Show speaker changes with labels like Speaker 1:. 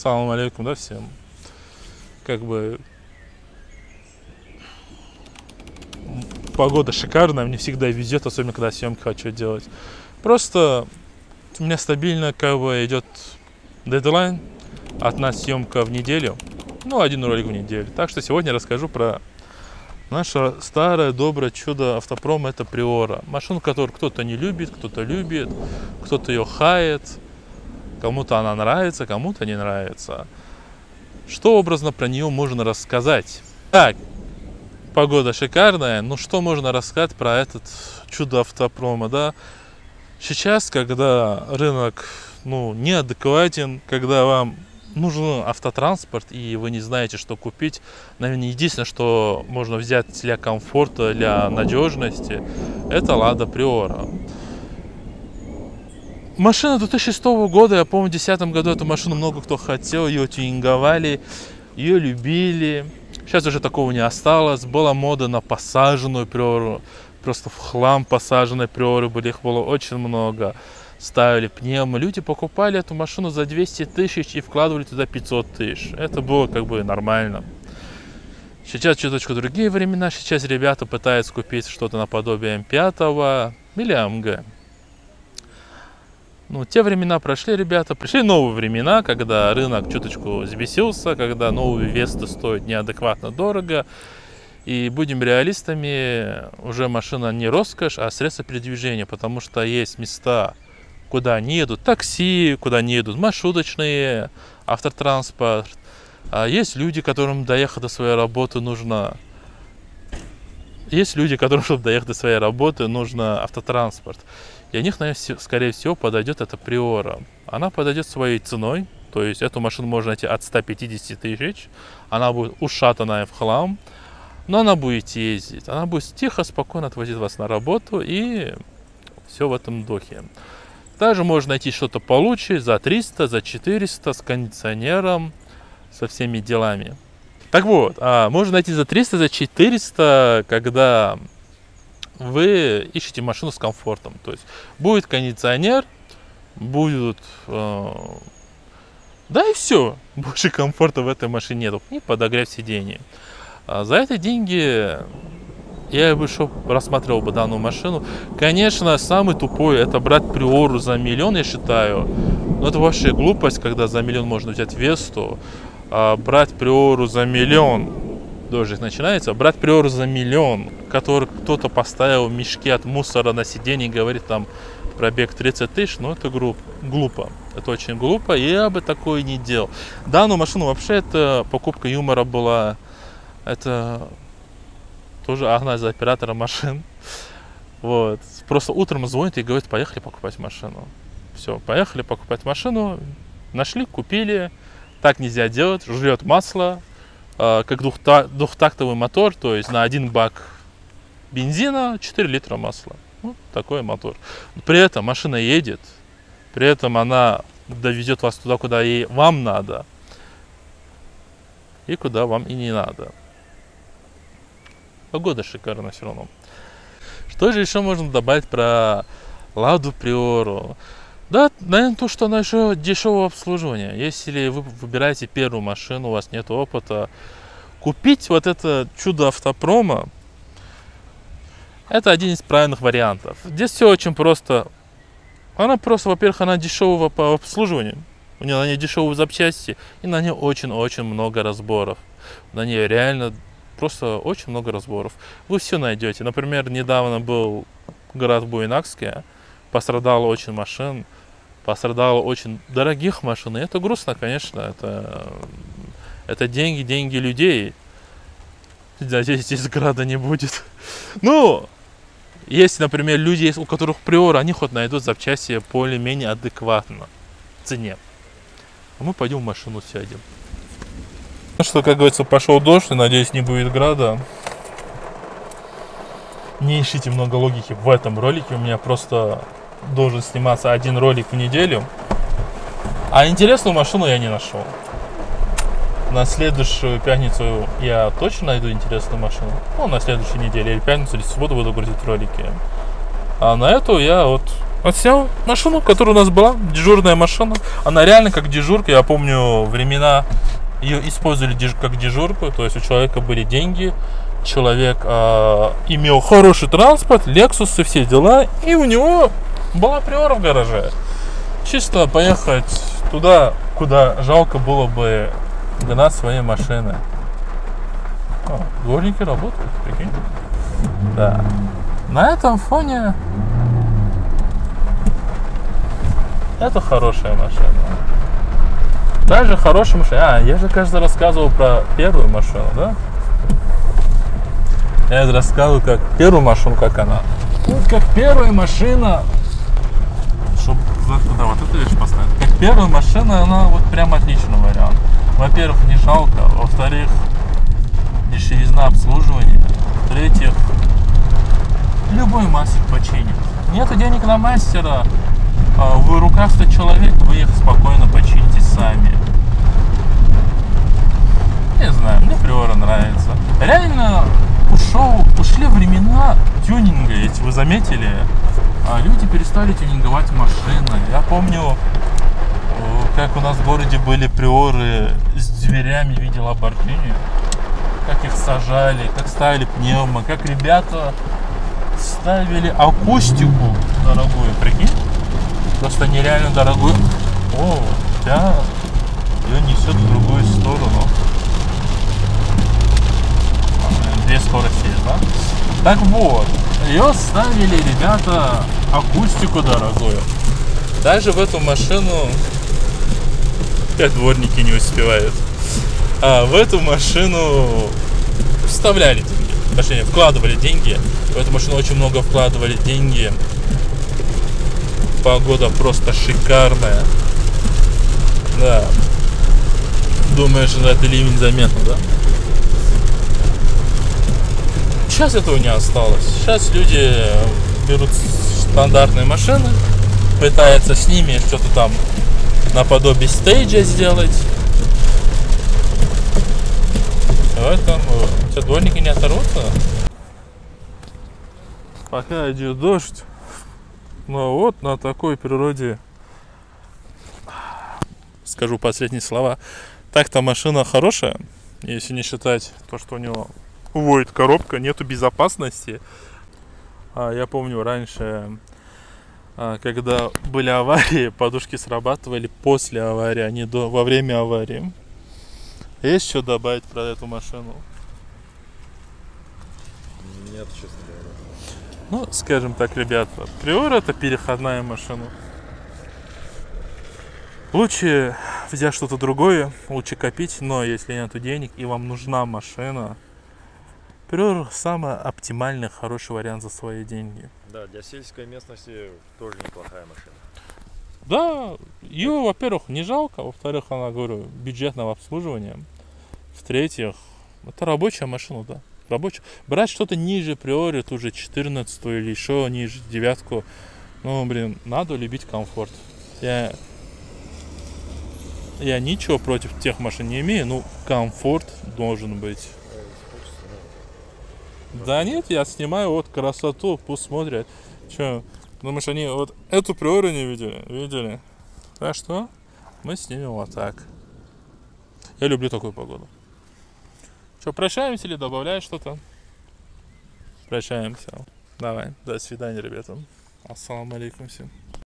Speaker 1: Салам алейкум, да, всем. Как бы погода шикарная, мне всегда везет, особенно когда съемки хочу делать. Просто у меня стабильно как бы идет дедлайн, одна съемка в неделю, ну, один ролик в неделю. Так что сегодня расскажу про наше старое доброе чудо автопрома, это Приора. Машину, которую кто-то не любит, кто-то любит, кто-то ее хает, кому-то она нравится, кому-то не нравится. Что образно про нее можно рассказать? Так, погода шикарная, ну что можно рассказать про этот чудо автопрома, да? Сейчас, когда рынок, неадекватен, когда вам нужен автотранспорт и вы не знаете, что купить, наверное, единственное, что можно взять для комфорта, для надежности, это Лада Приора. Машина 2006 года, я помню, в 2010 году эту машину много кто хотел, ее тюнинговали, ее любили. Сейчас уже такого не осталось. Была мода на посаженную Приору, просто в хлам посаженные Приоры были, их было очень много. Ставили пневмо. Люди покупали эту машину за 200 тысяч и вкладывали туда 500 тысяч. Это было как бы нормально. Сейчас чуточку другие времена. Сейчас ребята пытаются купить что-то наподобие М5 или АМГ. Те времена прошли, ребята. Пришли новые времена, когда рынок чуточку взбесился, когда новые Весты стоят неадекватно дорого. И будем реалистами, уже машина не роскошь, а средство передвижения, потому что есть места, куда не едут такси, куда не едут маршруточные, автотранспорт. А есть люди, которым доехать до своей работы нужно... Есть люди, которым, чтобы доехать до своей работы, нужно автотранспорт. И у них, наверное, скорее всего, подойдет эта Приора. Она подойдет своей ценой, то есть эту машину можно найти от 150 тысяч. Она будет ушатанная в хлам, но она будет ездить. Она будет тихо, спокойно отвозить вас на работу, и все в этом духе. Также можно найти что-то получше за 300, за 400, с кондиционером, со всеми делами. Так вот, можно найти за 300, за 400, когда вы ищете машину с комфортом. То есть будет кондиционер, будут... да и все. Больше комфорта в этой машине нету. И подогрев сидений. За эти деньги я бы еще рассматривал бы данную машину. Конечно, самый тупой это брать Приору за миллион, я считаю. Но это вообще глупость, когда за миллион можно взять Весту. А брать Приору за миллион, дождик начинается, брать Приору за миллион, который кто-то поставил мешки от мусора на сиденье и говорит там пробег 30 тысяч, это глупо. Это очень глупо, и я бы такое не делал. Данную машину вообще это покупка юмора была. Это тоже агнать за оператора машин. Вот. Просто утром звонит и говорит, поехали покупать машину. Все, поехали покупать машину. Нашли, купили. Так нельзя делать. Жрет масло. Как двухтактовый мотор. То есть на один бак бензина 4 литра масла. Такой мотор. При этом машина едет. При этом она довезет вас туда, куда и вам надо. И куда вам и не надо. Погода шикарная все равно. Что же еще можно добавить про Ладу Приору? Да, наверное, то, что она еще дешевого обслуживания. Если вы выбираете первую машину, у вас нет опыта, купить вот это чудо автопрома, это один из правильных вариантов. Здесь все очень просто. Она просто, во-первых, она дешевого по обслуживанию. У нее на ней дешевые запчасти, и на ней очень-очень много разборов. На ней реально просто очень много разборов. Вы все найдете. Например, недавно был город Буйнакске, пострадало очень машин, пострадало очень дорогих машин. И это грустно, конечно. Это деньги людей. Надеюсь, здесь града не будет. Есть, например, люди, у которых Приора, они хоть найдут запчасти более-менее адекватно в цене. А мы пойдем в машину сядем. Что, как говорится, пошел дождь, и, надеюсь, не будет града. Не ищите много логики в этом ролике. У меня просто должен сниматься один ролик в неделю. А интересную машину я не нашел. На следующую пятницу я точно найду интересную машину. На следующей неделе или пятницу, или субботу буду грузить ролики. А на эту я отснял машину, которая у нас была, дежурная машина. Она реально как дежурка. Я помню времена, ее использовали как дежурку. То есть у человека были деньги, человек имел хороший транспорт, Lexus и все дела. И у него была приора в гараже. Чисто поехать туда, куда жалко было бы гнать свои машины. Дворники работают, прикинь. Да. На этом фоне это хорошая машина. Также хорошая машина. Я же, кажется, рассказывал про первую машину, да? Я рассказывал, как первую машину, как она. Вот как первая машина. Чтобы туда вот эту вещь поставить. Как первая машина, она вот прям отличный вариант. Во-первых, не жалко. Во-вторых, дешевизна обслуживания. В-третьих, любой мастер починит. Нету денег на мастера, в руках 100 человек, вы их спокойно почините сами. Не знаю, мне Приора нравится. Реально ушли времена тюнинга, если вы заметили. Люди перестали тюнинговать машины. Я помню, как у нас в городе были Приоры с дверями в виде Lamborghini. Как их сажали, как ставили пневмо, как ребята ставили акустику дорогую, прикинь? Просто нереально дорогую. О, тебя ее несет в другую сторону. Две скорости есть, да? Так вот, ее ставили ребята акустику дорогую. Даже в эту машину, как дворники не успевают, в эту машину вставляли деньги. Точнее, вкладывали деньги. В эту машину очень много вкладывали деньги. Погода просто шикарная. Да. Думаешь, что это ливень заметно, да? Сейчас этого не осталось. Сейчас люди берут стандартные машины, пытаются с ними что-то там наподобие стейджа сделать. Поэтому все дворники не оторвутся. Пока идет дождь. Но вот на такой природе, скажу последние слова. Так-то машина хорошая, если не считать то, что у него уводит коробка, нету безопасности. Я помню раньше, когда были аварии, подушки срабатывали после аварии, а не во время аварии. Есть что добавить про эту машину?
Speaker 2: Нет, честно говоря.
Speaker 1: Ну, скажем так, ребята, Приора — это переходная машина. Лучше взять что-то другое, лучше копить, но если нету денег и вам нужна машина, Приора самый оптимальный, хороший вариант за свои деньги.
Speaker 2: Да, для сельской местности тоже неплохая машина.
Speaker 1: Да, ее, во-первых, не жалко, во-вторых, она, говорю, бюджетного обслуживания. В-третьих, это рабочая машина, да. Рабочая. Брать что-то ниже Приори, ту же 14-ю или еще ниже 9-ку, ну, блин, надо любить комфорт. Я ничего против тех машин не имею, но комфорт должен быть. Да нет, я снимаю вот красоту, пусть смотрят. Че, думаешь, они вот эту Приору не видели? Видели? Так что мы снимем вот так. Я люблю такую погоду. Что, прощаемся или добавляешь что-то? Прощаемся. Давай, до свидания, ребята. Ассаламу алейкум всем.